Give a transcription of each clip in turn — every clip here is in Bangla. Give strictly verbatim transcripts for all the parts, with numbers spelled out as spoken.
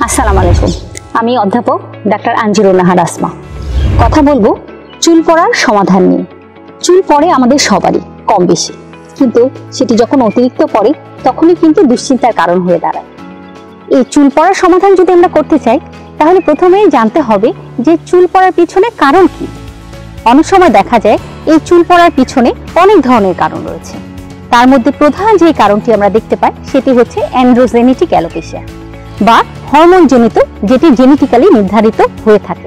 আসসালামু আলাইকুম। আমি অধ্যাপক ডাক্তার আঞ্জিরুন নাহার আসমা। কথা বলবো চুল পড়ার সমাধান নিয়ে। চুল পড়ে আমাদের সবারই কম বেশি, কিন্তু সেটি যখন অতিরিক্ত পড়ে তখনই কিন্তু দুশ্চিন্তার কারণ হয়ে দাঁড়ায়। এই চুল পড়ার সমাধান যদি আমরা করতে চাই তাহলে প্রথমেই জানতে হবে যে চুল পড়ার পিছনে কারণ কি। অনেক সময় দেখা যায় এই চুল পড়ার পিছনে অনেক ধরনের কারণ রয়েছে। তার মধ্যে প্রধান যে কারণটি আমরা দেখতে পাই সেটি হচ্ছে অ্যান্ড্রোজেনেটিক অ্যালোপেশিয়া বা হরমোন জনিত, যেটি জেনেটিক্যালি নির্ধারিত হয়ে থাকে।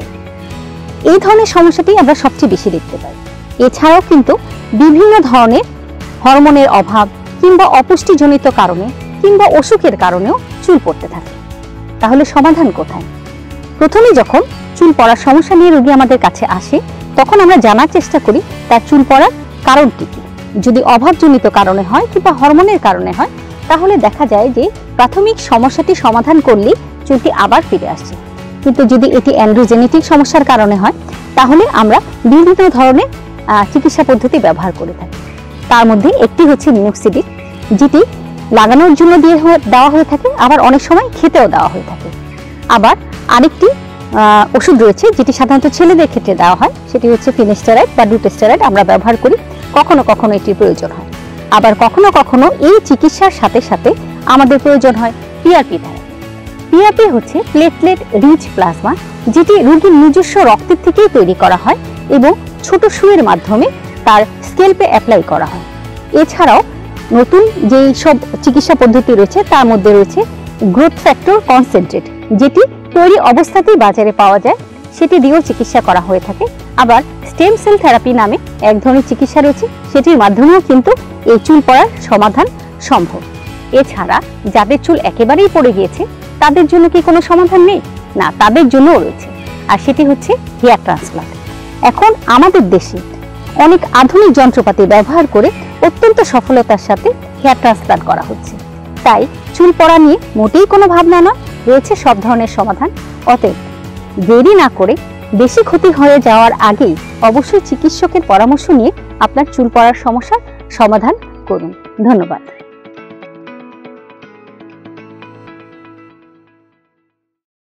এই ধরনের সমস্যাটি আমরা সবচেয়ে বেশি দেখতে পাই। এছাড়াও কিন্তু বিভিন্ন ধরনের হরমোনের অভাব কিংবা অপুষ্টিজনিত কারণে কিংবা অসুখের কারণেও চুল পড়তে থাকে। তাহলে সমাধান কোথায়? প্রথমে যখন চুল পড়ার সমস্যা নিয়ে রোগী আমাদের কাছে আসে তখন আমরা জানার চেষ্টা করি তার চুল পড়ার কারণটি কি। যদি অভাবজনিত কারণে হয় কিংবা হরমোনের কারণে হয় তাহলে দেখা যায় যে প্রাথমিক সমস্যাটি সমাধান করলেই চুলটি আবার ফিরে আসছে। কিন্তু যদি এটি অ্যান্ড্রোজেনেটিক সমস্যার কারণে হয় তাহলে আমরা বিভিন্ন ধরনের চিকিৎসা পদ্ধতি ব্যবহার করে থাকি। তার মধ্যে একটি হচ্ছে মিনোক্সিডিল, যেটি লাগানোর জন্য দিয়ে দেওয়া হয়ে থাকে, আবার অনেক সময় খেতেও দেওয়া হয়ে থাকে। আবার আরেকটি ওষুধ রয়েছে যেটি সাধারণত ছেলেদের ক্ষেত্রে দেওয়া হয়, সেটি হচ্ছে ফিনাস্টেরয়েড বা ডুটেস্টেরয়েড আমরা ব্যবহার করি। কখনো কখনো এটির প্রয়োজন হয়, আবার কখনো কখনো এই চিকিৎসার সাথে সাথে আমাদের প্রয়োজন হয় পিআরপি থেরাপি। পিআরপি হচ্ছে প্লেটলেট রিচ প্লাজমা, যেটি রোগীর নিজস্ব রক্তের থেকেই তৈরি করা হয় এবং ছোট সুইয়ের মাধ্যমে তার স্কেল্পে অ্যাপ্লাই করা হয়। এছাড়াও নতুন যেই সব চিকিৎসা পদ্ধতি রয়েছে তার মধ্যে রয়েছে গ্রোথ ফ্যাক্টর কনসেন্ট্রেট, যেটি তৈরি অবস্থাতেই বাজারে পাওয়া যায়, সেটি দিয়েও চিকিৎসা করা হয়ে থাকে। আবার স্টেম সেল থেরাপি নামে এক ধরনের চিকিৎসা রয়েছে, সেটির মাধ্যমেও কিন্তু এই চুল পড়ার সমাধান সম্ভব। এছাড়া যাদের চুল একেবারেই পড়ে গিয়েছে তাদের জন্য কি কোনো সমাধান নেই? না, তাদের জন্যও রয়েছে, আর সেটি হচ্ছে হেয়ার ট্রান্সপ্লান্ট। এখন আমাদের দেশে অনেক আধুনিক যন্ত্রপাতি ব্যবহার করে অত্যন্ত সফলতার সাথে হেয়ার ট্রান্সপ্লান্ট করা হচ্ছে। তাই চুল পড়া নিয়ে মোটেই কোনো ভাবনা নয়, রয়েছে সব ধরনের সমাধান। অতএব দেরি না করে বেশি ক্ষতি হয়ে যাওয়ার আগেই অবশ্যই চিকিৎসকের পরামর্শ নিয়ে আপনার চুল পড়ার সমস্যার সমাধান করুন। ধন্যবাদ।